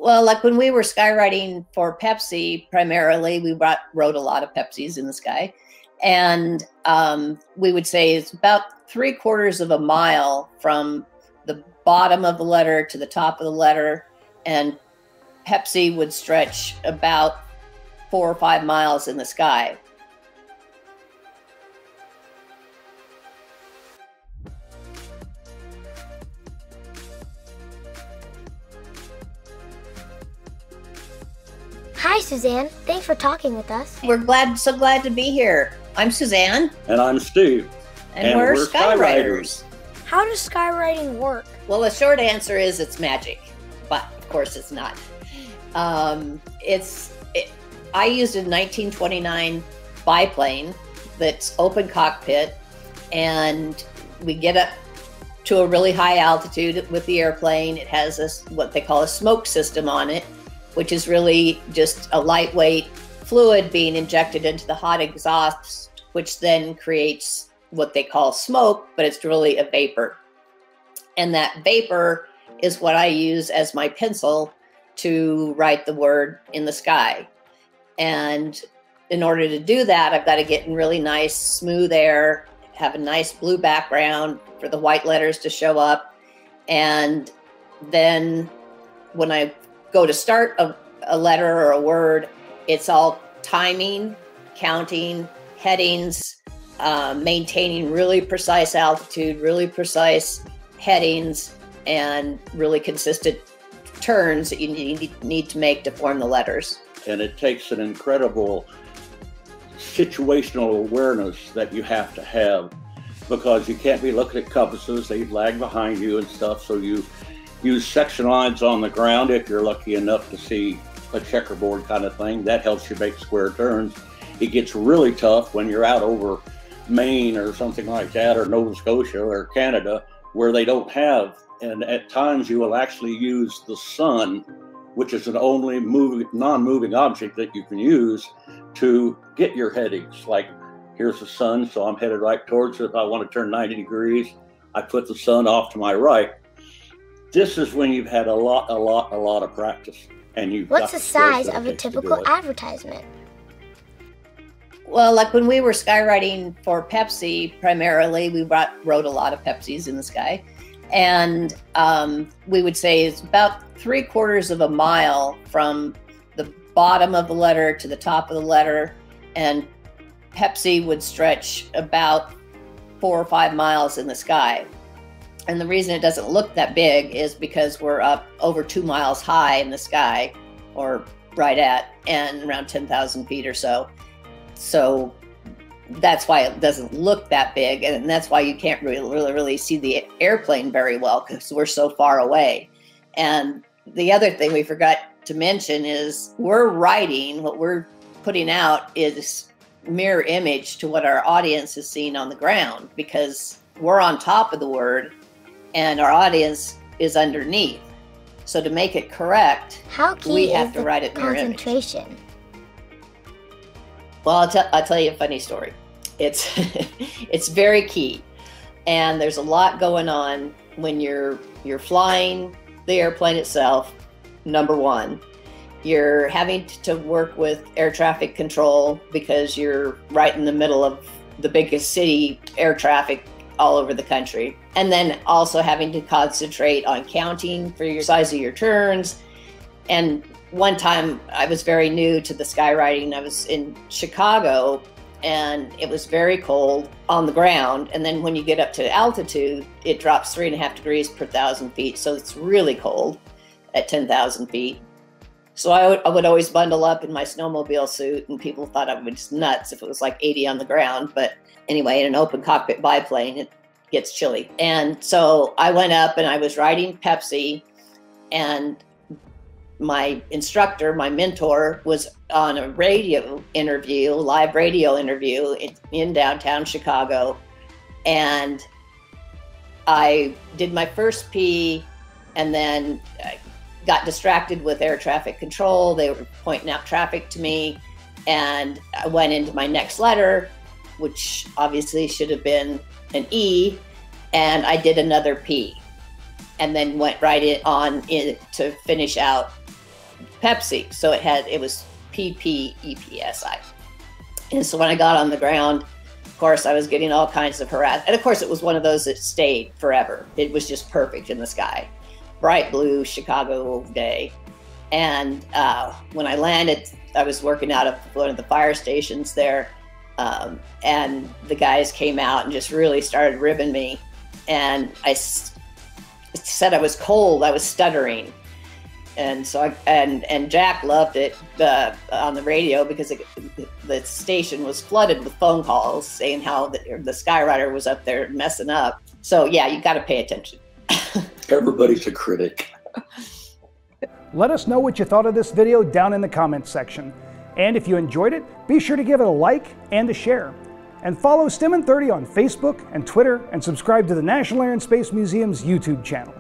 Well, like when we were skywriting for Pepsi, primarily, we wrote a lot of Pepsis in the sky. And we would say it's about 3/4 of a mile from the bottom of the letter to the top of the letter. And Pepsi would stretch about 4 or 5 miles in the sky. Hi, Suzanne. Thanks for talking with us. We're so glad to be here. I'm Suzanne. And I'm Steve. And we're skywriters. How does skywriting work? Well, the short answer is it's magic, but of course it's not. I used a 1929 biplane that's open cockpit, and we get up to a really high altitude with the airplane. It has what they call a smoke system on it, which is really just a lightweight fluid being injected into the hot exhaust, which then creates what they call smoke, but it's really a vapor. And that vapor is what I use as my pencil to write the word in the sky. And in order to do that, I've got to get in really nice, smooth air, have a nice blue background for the white letters to show up. And then when I go to start a letter or a word, it's all timing, counting, headings, maintaining really precise altitude, really precise headings, and really consistent turns that you need to make to form the letters. And it takes an incredible situational awareness that you have to have, because you can't be looking at compasses, they lag behind you and stuff, so you use section lines on the ground if you're lucky enough to see a checkerboard kind of thing. That helps you make square turns. It gets really tough when you're out over Maine or something like that, or Nova Scotia or Canada, where they don't have, and at times you will actually use the sun, which is an only non-moving object that you can use to get your headings. Like, here's the sun, so I'm headed right towards it. If I want to turn 90 degrees, I put the sun off to my right. This is when you've had a lot of practice. And what's the size of a typical advertisement? Well, like when we were skywriting for Pepsi, primarily, we wrote a lot of Pepsis in the sky. And we would say it's about 3/4 of a mile from the bottom of the letter to the top of the letter. And Pepsi would stretch about 4 or 5 miles in the sky. And the reason it doesn't look that big is because we're up over 2 miles high in the sky, or right at, and around 10,000 feet or so. So that's why it doesn't look that big. And that's why you can't really see the airplane very well, because we're so far away. And the other thing we forgot to mention is we're writing, what we're putting out is mirror image to what our audience is seeing on the ground, because we're on top of the word and our audience is underneath. So to make it correct, we have to write it mirror image. Concentration. Well, I'll tell you a funny story. It's it's very key, and there's a lot going on when you're flying the airplane itself. Number one, you're having to work with air traffic control because you're right in the middle of the biggest city air traffic all over the country, and then also having to concentrate on counting for your size of your turns. And one time I was very new to the skywriting. I was in Chicago and it was very cold on the ground. And then when you get up to altitude, it drops 3.5 degrees per 1,000 feet. So it's really cold at 10,000 feet. So I would always bundle up in my snowmobile suit, and people thought I was nuts if it was like 80 on the ground. But anyway, in an open cockpit biplane, it gets chilly. And so I went up and I was writing Pepsi, and my instructor, my mentor, was on a radio interview, live radio interview in downtown Chicago. And I did my first P, and then I got distracted with air traffic control. They were pointing out traffic to me, and I went into my next letter, which obviously should have been an E, and I did another P, and then went right on in to finish out Pepsi. So it was PPEPSI. And so when I got on the ground, of course, I was getting all kinds of harassment. And of course, it was one of those that stayed forever. It was just perfect in the sky. Bright blue Chicago day. And when I landed, I was working out of one of the fire stations there. And the guys came out and just really started ribbing me. And I said I was cold, I was stuttering. And so and Jack loved it on the radio because the station was flooded with phone calls saying how the Skywriter was up there messing up. So yeah, you got to pay attention. Everybody's a critic. Let us know what you thought of this video down in the comments section. And if you enjoyed it, be sure to give it a like and a share. And follow STEM in 30 on Facebook and Twitter, and subscribe to the National Air and Space Museum's YouTube channel.